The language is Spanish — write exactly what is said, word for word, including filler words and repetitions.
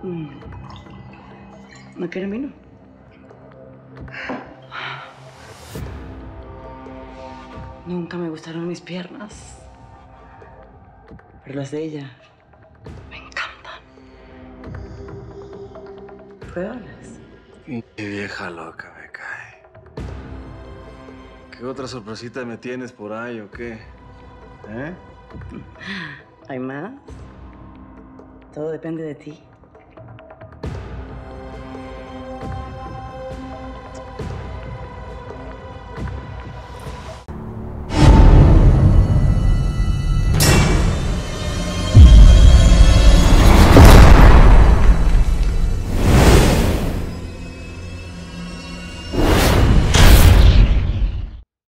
Mm. ¿No quieren vino? Nunca me gustaron mis piernas. Pero las de ella me encantan. Pruébalas. Qué vieja loca me cae. ¿Qué otra sorpresita me tienes por ahí o qué? ¿Eh? ¿Hay más? Todo depende de ti.